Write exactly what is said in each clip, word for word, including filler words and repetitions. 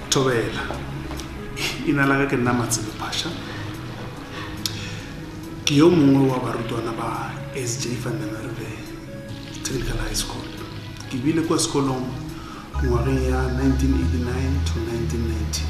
Tobela inalaga ke nna Matsebe Phasha ke yo mongwe wa barutwana ba S J Merwe Technical High School. Ke bile kwa sekolong ngwageng ya nineteen eighty-nine to nineteen ninety.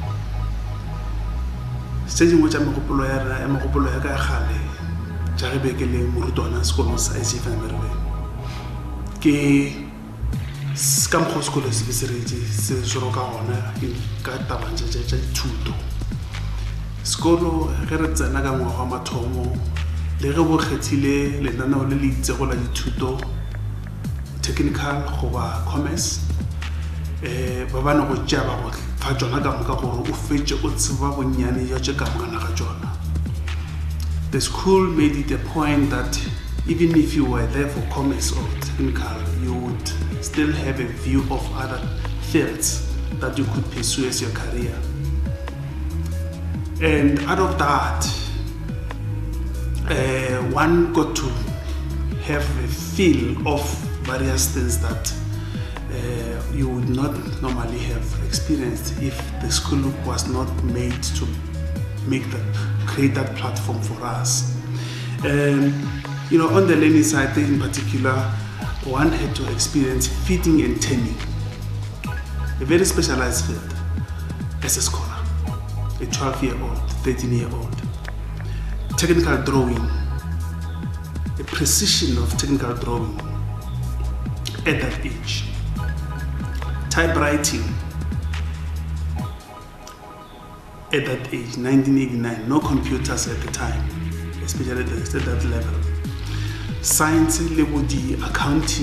Se dingwe tša megopolo ya megopolo ya ka gale tša re beke le morutwana sekolong sa S J Merwe ke ka mokgwa sekolo se be se retse se šoro ka gona ka tabantša tša dithuto. Sekolo ge re tsena ka ngwaga wa mathomo le ge bo kgethile lenaneo le le itsego la dithuto technical goba commerce eh ba bana go tšea ba go fa tšona ka moka gore o fetse o tseba bonnyane ya tše ka moka ga tšona. The school made it a point that even if you were there for commerce or technical, you would still have a view of other fields that you could pursue as your career. And out of that, uh, one got to have a feel of various things that uh, you would not normally have experienced if the school was not made to make that, create that platform for us. Um, you know, on the learning side in particular, one had to experience fitting and turning, a very specialized field as a scholar, a twelve year old, thirteen year old. Technical drawing, a precision of technical drawing at that age. Typewriting at that age, nineteen eighty-nine, no computers at the time, especially at that level. Science level D, accounting,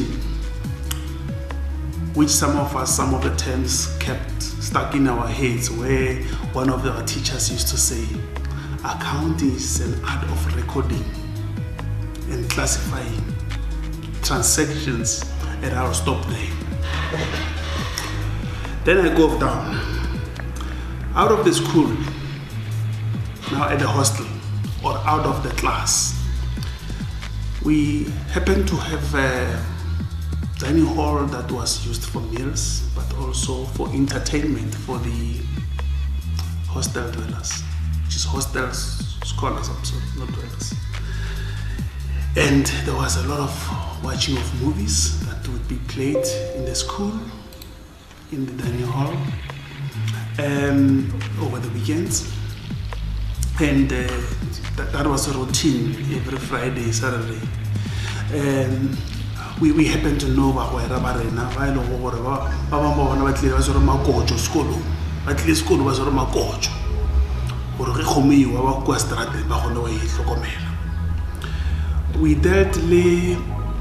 which some of us, some of the terms kept stuck in our heads, where one of our teachers used to say, accounting is an art of recording and classifying transactions, and I'll stop there. Then I go down, out of the school, now at the hostel, or out of the class. We happened to have a dining hall that was used for meals, but also for entertainment for the hostel dwellers, which is hostels, scholars, I'm sorry, not dwellers. And there was a lot of watching of movies that would be played in the school, in the dining hall, um, over the weekends. And uh, that, that was a routine every Friday, Saturday. Um, we, we happened to know about where Rabarena, I know what about Baba was a Makojo school, at least school was a Makojo, or Rehomi, or Quastrate, Bahonaway, Locomela. We dealt le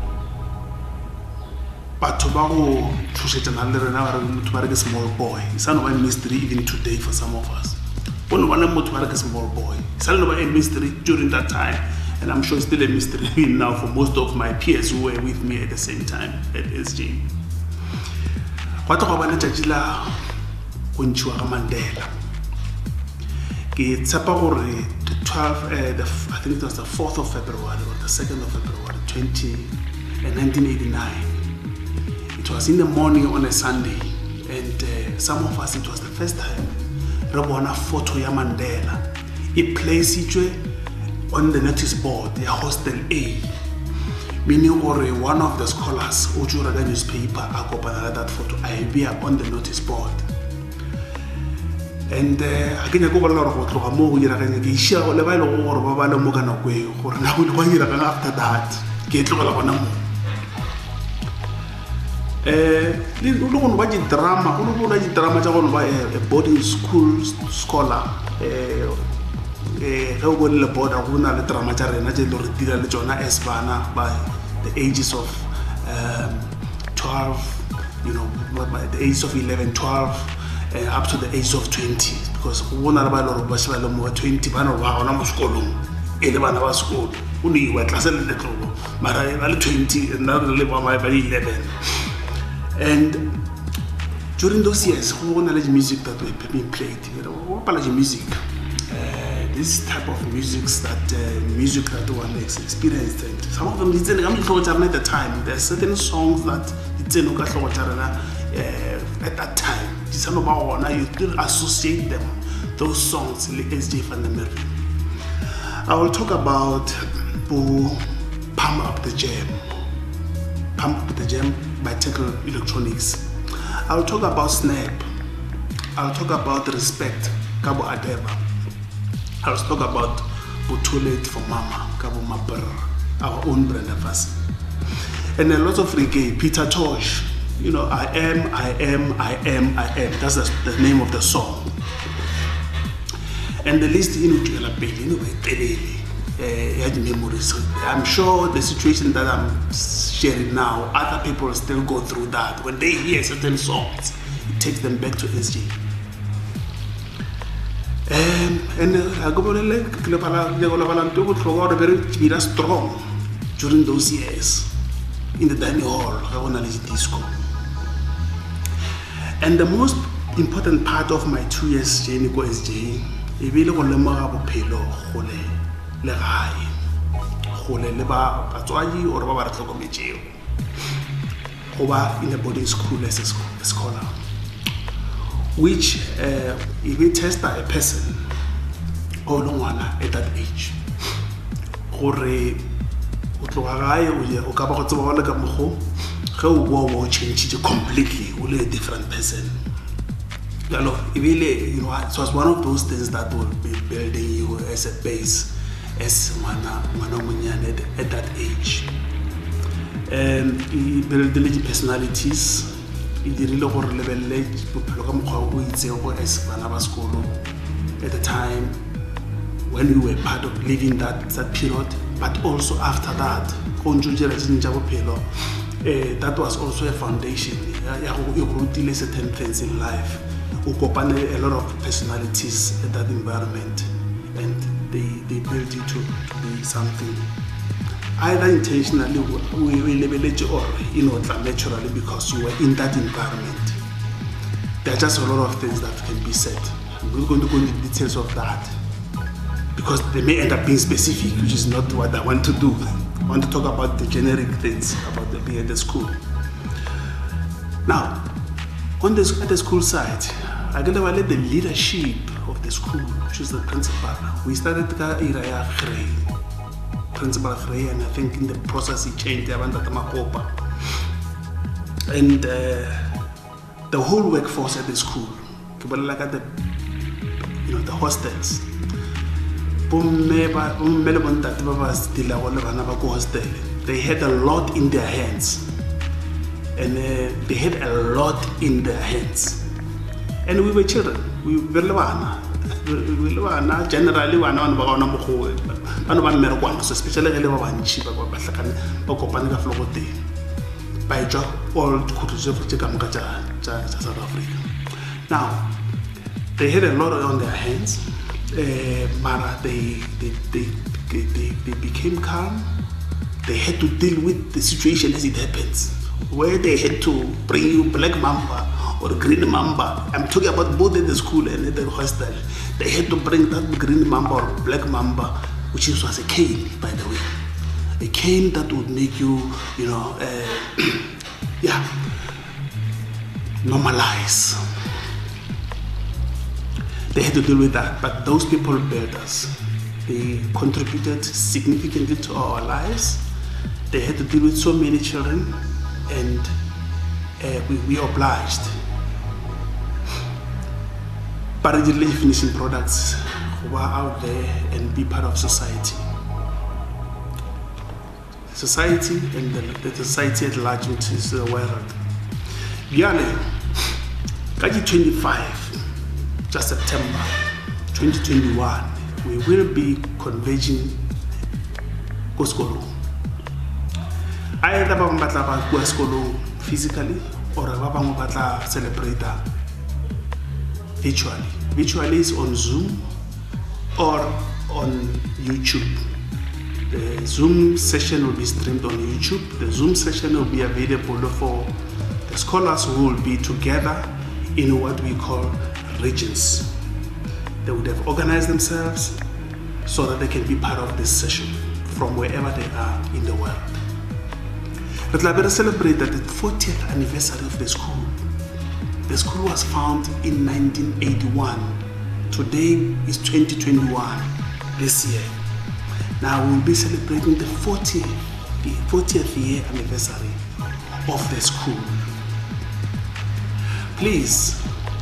Patobago to set another to marry a small boy. It's not a mystery even today for some of us. Only one more to marry a small boy. It's not a mystery during that time, and I'm sure it's still a mystery now for most of my peers who were with me at the same time at S J. What about the Jajila Kunchua Mandela? It's about the twelfth, uh, the, I think it was the fourth of February or the second of February, twenty, uh, nineteen eighty-nine. It was in the morning on a Sunday, and uh, some of us, it was the first time. Rabona photo ya Mandela. It placed it on the notice board, the hostel A. Meaning, or one of the scholars who drew the newspaper, accompanied that photo, I be on the notice board. And I can go a lot of what more you are going to share all the while or Babalo Mogano way, or now one year after that, get to Alabanamo. You don't watch drama, you don't watch drama by a boarding school scholar. A regular board of Una drama, Esbana by the ages of um, twelve, you know, by the age of eleven, twelve, uh, up to the age of twenty. Because one of our more twenty, one of our school, eleven hour school, only were class a little, but I twenty, and now live on my very eleven. And during those years, who won knowledge music that were being played, you know, what music? Uh, this type of music that uh, music that one has experienced, and some of them didn't come at the time. There are certain songs that it's in uh, at that time. You still associate them, those songs, S J and the Merwe. I will talk about Pump Up the Jam, Pump Up the Jam by Techno Electronics. I will talk about Snap. I will talk about Respect, Kabo Adeba. I will talk about Too Late for Mama, Kabo Mapper, our own Brenda Phasha. And a lot of reggae, Peter Tosh. You know, I am, I am, I am, I am. That's the name of the song. And the list, you know, you know, memories. I'm sure the situation that I'm sharing now, other people still go through that. When they hear certain songs, it takes them back to S J. Um, and I go very strong during those years in the dining hall, disco. And the most important part of my two years journey go S J, e bile go lemoga bophelo gole le gae, gole le ba batswadi or ba ba re tlhokometsego, go ba in the boarding school as a scholar, which uh, if we test a person or ngwana at that age, gore o tloga gae o ya o ka ba go tseba le ka mogo ge o bua o change completely, o le a different person. You know, it was one of those things that will be building you as a base, as mwana munyane at that age. And it built the personalities. It really got at the time when we were part of living that that period, but also after that, uh, that was also a foundation. You wrote certain things in life. We opened a lot of personalities in that environment, and they, they built you to, to be something. Either intentionally, we will leverage or you know, naturally because you were in that environment. There are just a lot of things that can be said. We're going to go into the details of that because they may end up being specific, which is not what I want to do. I want to talk about the generic things about the being at the school. Now, on the, at the school side, I got to let the leadership of the school, which is the principal. We started the era Gray, Principal Gray, and I think in the process he changed the and uh, the whole workforce at the school, like at the, you know, the hostels. They had a lot in their hands, and uh, they had a lot in their hands. And we were children. We were generally one on so especially by job all South Africa. Now they had a lot on their hands. Uh, but they they, they they they became calm. They had to deal with the situation as it happens, where they had to bring you black mamba or green mamba. I'm talking about both at the school and at the hostel. They had to bring that green mamba or black mamba, which was a cane, by the way, a cane that would make you, you know, uh, yeah, normalize. They had to deal with that, but those people built us. They contributed significantly to our lives. They had to deal with so many children, and uh, we, we obliged. Parallelly finishing products who are out there and be part of society. Society and the, the society at large, which is the world. Biale, twenty-five. Just September twenty twenty-one, we will be converging Koskolo. Either Bambatla Koskolo physically or Babambatla celebrator virtually. Virtually is on Zoom or on YouTube. The Zoom session will be streamed on YouTube. The Zoom session will be available for the scholars who will be together in what we call regions. They would have organized themselves so that they can be part of this session from wherever they are in the world. But we celebrated the fortieth anniversary of the school The school was founded in nineteen eighty-one. Today is twenty twenty-one, this year. Now we'll be celebrating the fortieth, the fortieth year anniversary of the school. Please,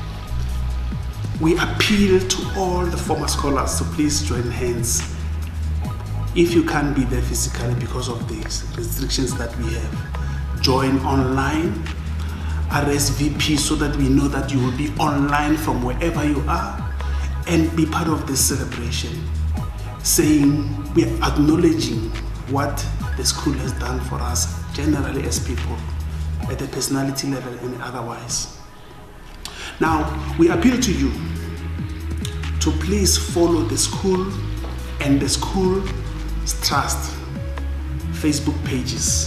we appeal to all the former scholars to please join hands. If you can't be there physically because of these restrictions that we have, join online, R S V P, so that we know that you will be online from wherever you are, and be part of this celebration, saying we are acknowledging what the school has done for us generally as people, at the personality level and otherwise. Now, we appeal to you to please follow the school and the school's trust Facebook pages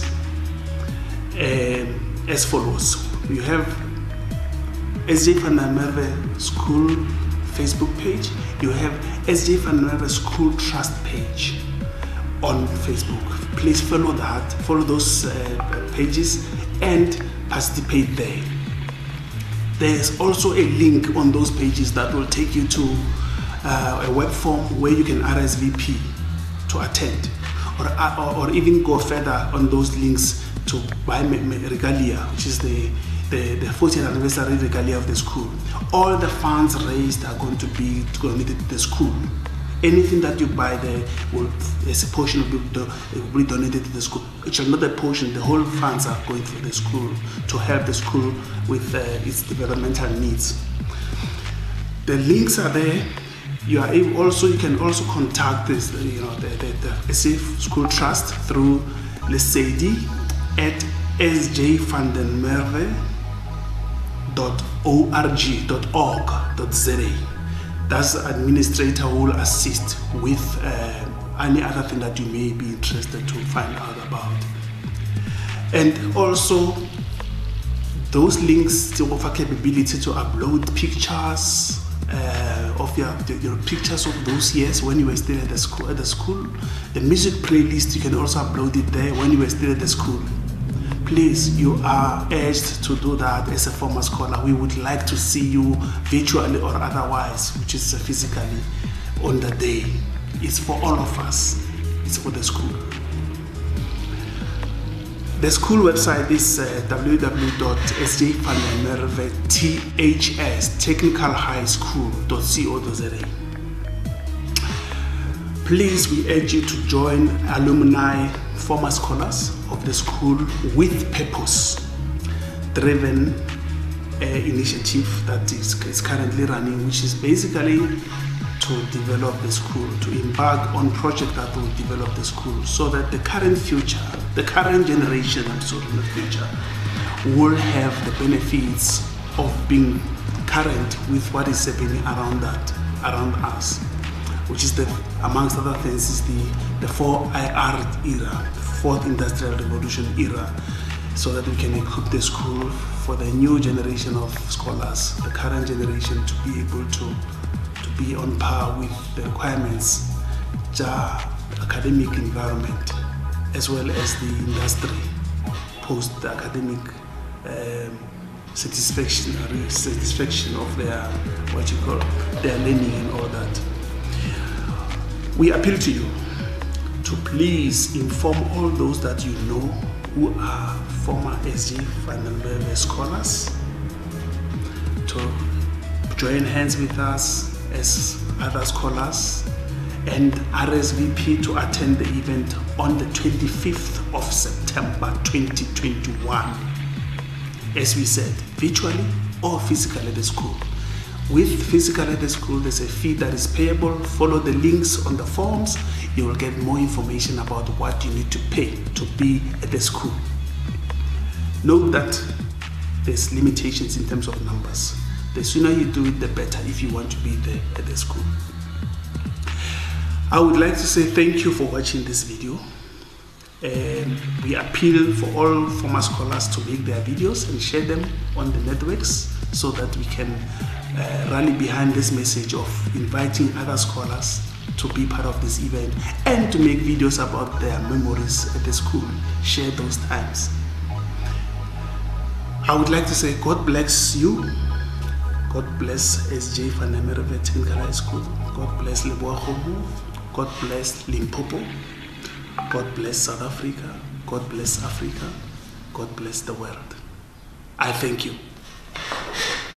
um, as follows. You have S J van der Merwe School Facebook page. You have S J van der Merwe School Trust page on Facebook. Please follow that, follow those uh, pages and participate there. There's also a link on those pages that will take you to uh, a web form where you can R S V P to attend, or, or, or even go further on those links to buy Regalia, which is the, the, the fortieth anniversary Regalia of the school. All the funds raised are going to be donated to the school. Anything that you buy there, will, as a portion will be, do, will be donated to the school. It shall not a portion, the whole funds are going to the school to help the school with uh, its developmental needs. The links are there. You are able also, you can also contact this, you know, the, the, the S J School Trust through lesedi at s j van der merwe dot org dot org dot z a. That's the administrator who will assist with uh, any other thing that you may be interested to find out about. And also, those links still offer capability to upload pictures uh, of your, your pictures of those years when you were still at the school. At the school, the music playlist, you can also upload it there when you were still at the school. Please, you are urged to do that as a former scholar. We would like to see you virtually or otherwise, which is physically, on the day. It's for all of us. It's for the school. The school website is uh, w w w dot s j van der Merwe T H S technical high school dot co dot z a. Please, we urge you to join alumni, former scholars of the school with purpose driven uh, initiative that is, is currently running, which is basically to develop the school, to embark on project that will develop the school, so that the current future, the current generation, I'm sorry, not future, will have the benefits of being current with what is happening around that, around us, which is the, amongst other things, is the, the four I R era, fourth industrial revolution era, so that we can equip the school for the new generation of scholars, the current generation, to be able to, to be on par with the requirements, the academic environment, as well as the industry, post the academic um, satisfaction, satisfaction of their, what you call, their learning and all that. We appeal to you to please inform all those that you know who are former S J van der Merwe scholars to join hands with us as other scholars and R S V P to attend the event on the twenty-fifth of September twenty twenty-one. As we said, virtually or physically at the school. With physical at the school, there's a fee that is payable. Follow the links on the forms. You will get more information about what you need to pay to be at the school. Note that there's limitations in terms of numbers. The sooner you do it, the better if you want to be there at the school. I would like to say thank you for watching this video. And we appeal for all former scholars to make their videos and share them on the networks so that we can uh, rally behind this message of inviting other scholars to be part of this event and to make videos about their memories at the school. Share those times. I would like to say God bless you God bless S J Merwe Technical High School. God bless Leboa Khomo. God bless Limpopo. God bless South Africa. God bless Africa. God bless the world. I thank you.